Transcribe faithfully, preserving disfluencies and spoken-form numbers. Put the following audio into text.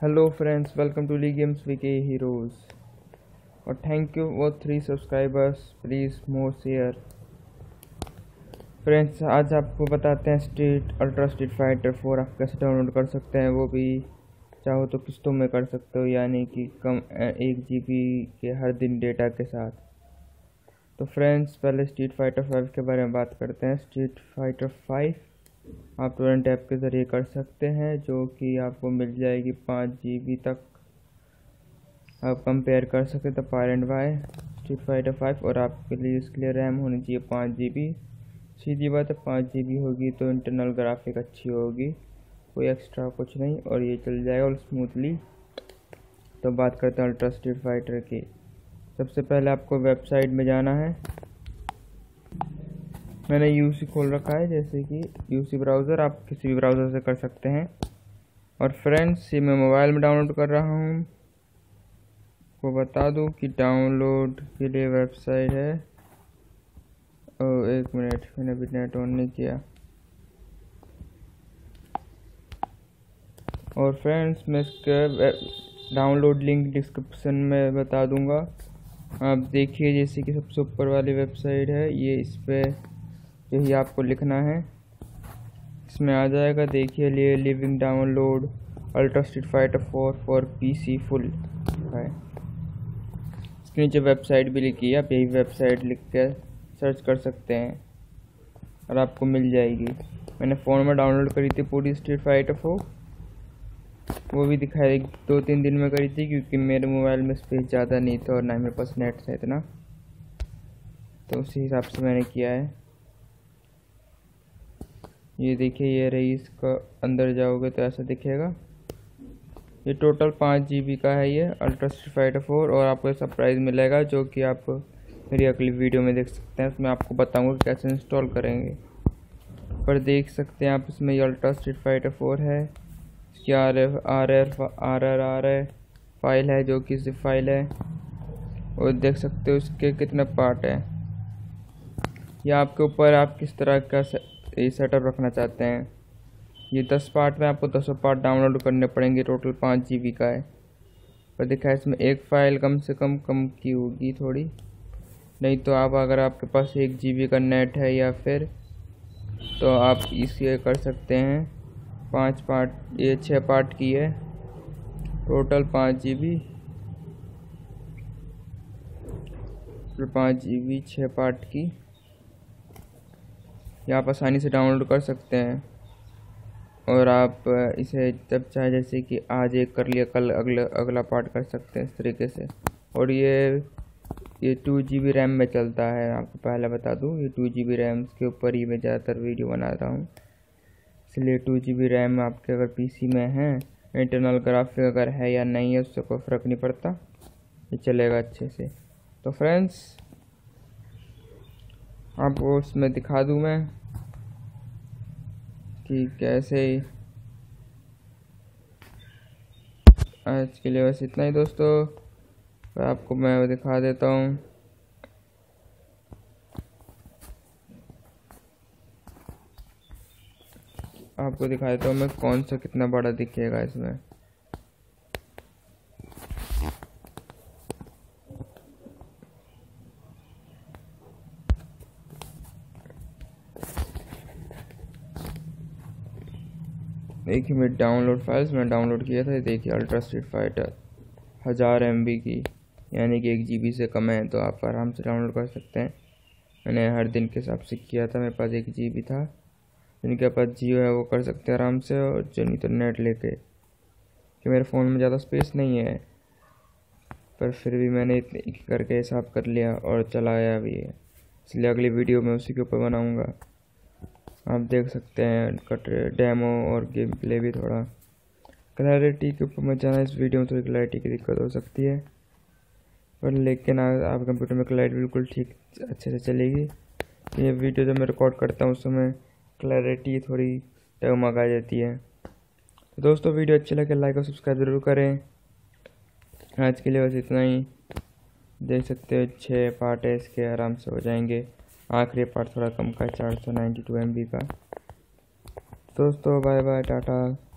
Hello friends, welcome to League Games V K Heroes. और thank you वो three subscribers, please more share. Friends, आज आपको बताते हैं street ultra street fighter four आप कैसे डाउनलोड कर सकते हैं, वो भी चाहो तो किस्तों में कर सकते हो, यानी कि कम एक जी बी के हर दिन डेटा के साथ। तो फ्रेंड्स, पहले स्ट्रीट फाइटर फाइव के बारे में बात करते हैं। स्ट्रीट फाइटर फाइव आप टोरेंट ऐप के ज़रिए कर सकते हैं, जो कि आपको मिल जाएगी पाँच जी बी तक। आप कंपेयर कर सकते the power and why street fighter five, और आपके लिए इसके लिए रैम होनी चाहिए पाँच जी बी। सीधी बात है, पाँच जी बी होगी तो इंटरनल ग्राफिक अच्छी होगी, कोई एक्स्ट्रा कुछ नहीं, और ये चल जाएगा और स्मूथली। तो बात करते हैं अल्ट्रा स्ट्रीट फाइटर की। सबसे पहले आपको वेबसाइट में जाना है। मैंने यूसी खोल रखा है, जैसे कि यूसी ब्राउज़र, आप किसी भी ब्राउज़र से कर सकते हैं। और फ्रेंड्स, ये मैं मोबाइल में डाउनलोड कर रहा हूँ। को बता दूँ कि डाउनलोड के लिए वेबसाइट है। ओ एक मिनट, मैंने अभी नेट ऑन नहीं किया। और फ्रेंड्स, मैं इसका डाउनलोड लिंक डिस्क्रिप्शन में बता दूंगा। आप देखिए, जैसे कि सबसे ऊपर वाली वेबसाइट है, ये इस पर यही आपको लिखना है, इसमें आ जाएगा। देखिए, लिए living download ultra street fighter four for PC full है। इसके नीचे वेबसाइट भी लिखी है, आप यही वेबसाइट लिख के सर्च कर सकते हैं और आपको मिल जाएगी। मैंने फ़ोन में डाउनलोड करी थी पूरी स्ट्रीट फाइटर फोर, वो भी दिखाई दो तीन दिन में करी थी, क्योंकि मेरे मोबाइल में स्पेस ज़्यादा नहीं था और ना मेरे पास नेट था इतना, तो उसी हिसाब से मैंने किया है। ये देखिए, ये रही, इसका अंदर जाओगे तो ऐसा दिखेगा। ये टोटल पाँच जी बी का है ये अल्ट्रा स्ट्रीट फाइटर फोर, और आपको सरप्राइज़ मिलेगा जो कि आप मेरी अगली वीडियो में देख सकते हैं। उसमें आपको बताऊंगा कैसे इंस्टॉल करेंगे। पर देख सकते हैं आप, इसमें ये अल्ट्रा स्ट्रीट फाइटर फोर है, इसकी R F R F R R R है फाइल है, जो कि जिप फाइल है, और देख सकते हो इसके कितने पार्ट है। या आपके ऊपर आप किस तरह का ये सेटअप रखना चाहते हैं। ये दस पार्ट में आपको दसों पार्ट डाउनलोड करने पड़ेंगे, टोटल पाँच जी बी का है। पर देखा है, इसमें एक फ़ाइल कम से कम कम की होगी थोड़ी, नहीं तो आप अगर आपके पास एक जी बी का नेट है या फिर, तो आप इसे कर सकते हैं। पाँच पार्ट, ये छः पार्ट की है, टोटल पाँच जी बी, पाँच जी बी छः पार्ट की, ये आप आसानी से डाउनलोड कर सकते हैं। और आप इसे जब चाहे, जैसे कि आज एक कर लिया, कल अगला अगला पार्ट कर सकते हैं, इस तरीके से। और ये ये टू जी बी रैम में चलता है, आपको पहले बता दूं, ये टू जी बी रैम के ऊपर ही मैं ज़्यादातर वीडियो बनाता हूँ, इसलिए टू जी बी रैम आपके अगर पीसी में है, इंटरनल ग्राफिक अगर है या नहीं है, उससे कोई फ़र्क नहीं पड़ता, ये चलेगा अच्छे से। तो फ्रेंड्स, आपको उसमें दिखा दूं मैं कि कैसे। आज के लिए बस इतना ही दोस्तों, आपको मैं दिखा देता हूँ। आपको दिखा देता हूँ मैं कौन सा कितना बड़ा दिखेगा इसमें। देखिए, मैं डाउनलोड फाइल्स में डाउनलोड किया था, देखिए अल्ट्रा स्ट्रीट फाइटर हज़ार एम बी की, यानी कि एक जी बी से कम है, तो आप आराम से डाउनलोड कर सकते हैं। मैंने हर दिन के हिसाब से किया था, मेरे पास एक जी बी था। जिनके पास जियो है वो कर सकते हैं आराम से, और जो नहीं तो नेट लेके, कि मेरे फ़ोन में ज़्यादा स्पेस नहीं है, पर फिर भी मैंने इतने करके हिसाब कर लिया और चलाया भी है, इसलिए अगली वीडियो में उसी के ऊपर बनाऊँगा। आप देख सकते हैं कट डेमो और गेम प्ले भी। थोड़ा क्लैरिटी के ऊपर मत जाना, इस वीडियो में थोड़ी क्लैरिटी की दिक्कत हो सकती है, पर लेकिन आप कंप्यूटर में क्लैरिटी बिल्कुल ठीक अच्छे से चलेगी। ये वीडियो जब मैं रिकॉर्ड करता हूँ उस समय क्लैरिटी थोड़ी डगमग आ जाती है। तो दोस्तों, वीडियो अच्छी लगे लाइक और सब्सक्राइब ज़रूर करें। आज के लिए बस इतना ही। देख सकते हो छः पार्ट है इसके, आराम से हो जाएंगे। आखिरी पार्ट थोड़ा कम का, चार सौ नाइन्टी टू एम बी का। दोस्तों बाय बाय, टाटा।